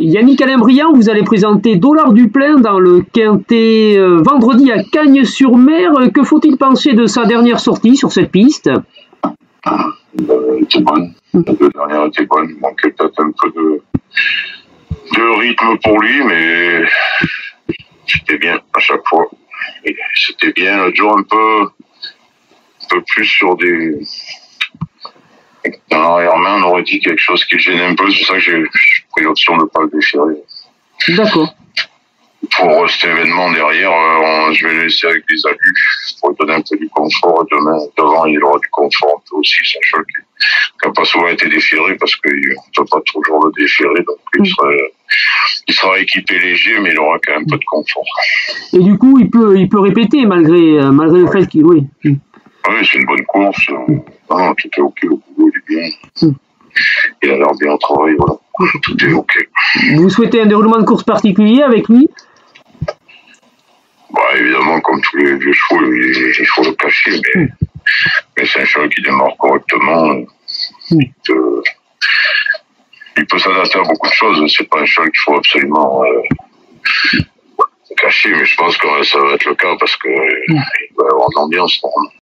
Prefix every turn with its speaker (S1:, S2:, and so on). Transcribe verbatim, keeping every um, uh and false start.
S1: Yannick Alain Briand, vous allez présenter Dollars du Plein dans le Quintet euh, vendredi à Cagnes-sur-Mer. Que faut-il penser de sa dernière sortie sur cette piste?
S2: Elle était bonne. La deux dernières étaient bonnes. Il manquait peut-être un peu de, de rythme pour lui, mais c'était bien à chaque fois. C'était bien. L'autre jour, un peu, un peu plus sur des... Dans l'arrière-main, on aurait dit quelque chose qui gênait un peu. C'est pour ça que j'ai pris l'option de ne pas le déchirer.
S1: D'accord.
S2: Pour cet événement derrière, euh, on, je vais le laisser avec des abus pour lui donner un peu du confort. Demain, devant, il aura du confort un peu aussi. C'est un cheval qui n'a pas souvent été déchiré parce qu'on ne peut pas toujours le déchirer. Donc, mm. il, sera, il sera équipé léger, mais il aura quand même un peu de confort.
S1: Et du coup, il peut, il peut répéter malgré, malgré le fait qu'il... Oui.
S2: Oui, c'est une bonne course. Mm. Non, tout est OK, le boulot il est bien. Mm. Il a l'air bien travaillé, voilà. Tout est OK.
S1: Vous souhaitez un déroulement de course particulier avec lui?
S2: Bah, évidemment, comme tous les vieux chevaux, il, il faut le cacher, mais, mm. mais c'est un cheval qui démarre correctement. Mm. Il peut, il peut s'adapter à beaucoup de choses. C'est pas un cheval qu'il faut absolument euh, cacher, mais je pense que ça va être le cas parce que mm. il va y avoir de l'ambiance.